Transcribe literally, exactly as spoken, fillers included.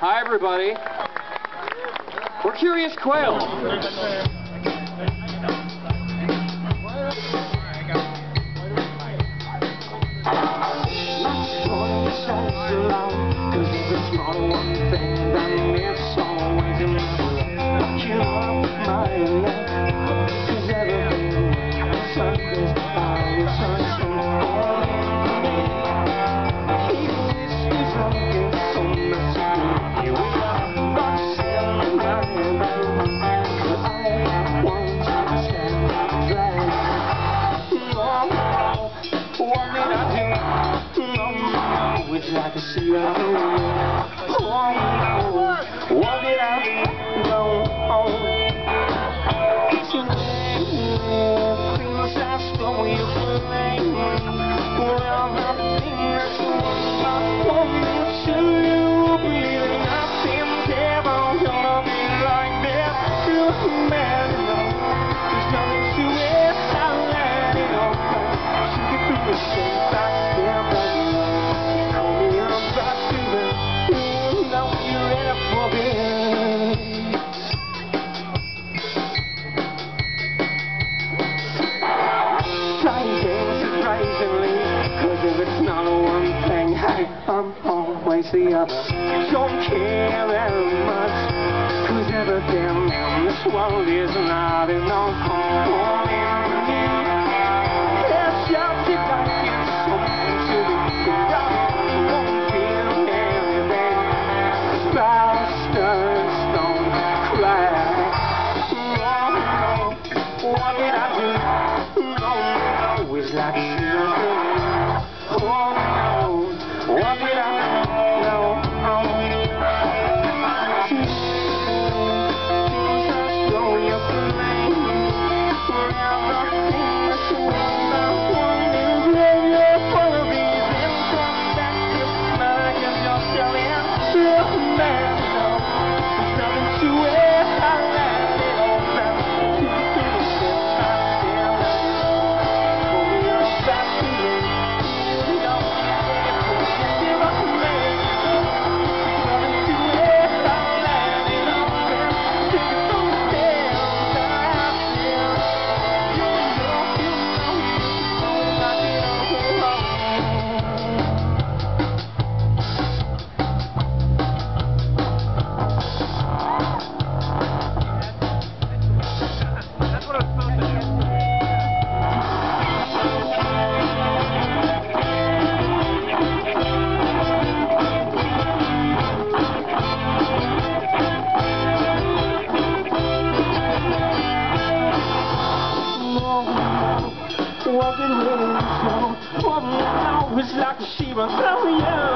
Hi, everybody. We're Curious Quail. Like a sea of oh, no. What did I go on? Things I stole you from well, nothing that's one I want to you believe nothing ever gonna be like that to man. There's nothing to it, I let it all go. She could be the same back there. I'm always the other. Don't care very much, cause every damn man this world is not enough for me. Yes, I'll see if I get something to do. I won't feel anything. Bastards don't cry. Oh no, what did I do? No, no, it's like a oh no. What did I know? Jesus, throw your flame. Forever, this world I want is where you're gonna be. Then come back to smile, cause you're still in the man. There's nothing to it, I let it all down. To the finish, I still love. Pull me up back to me. You don't walking with him, so one now is like a Shiva, oh yeah.